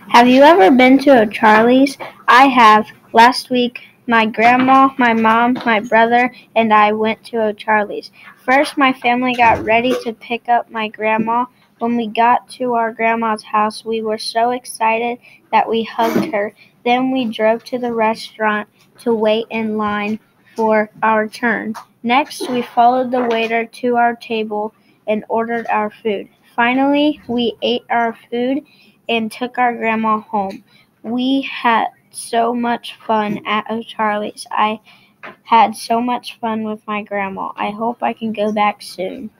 Have you ever been to a Charlie's? I have. Last week, my grandma, my mom, my brother, and I went to a Charlie's. First, my family got ready to pick up my grandma. When we got to our grandma's house, we were so excited that we hugged her. Then we drove to the restaurant to wait in line for our turn. Next, we followed the waiter to our table and ordered our food. Finally, we ate our food and took our grandma home. We had so much fun at O'Charlie's. I had so much fun with my grandma. I hope I can go back soon.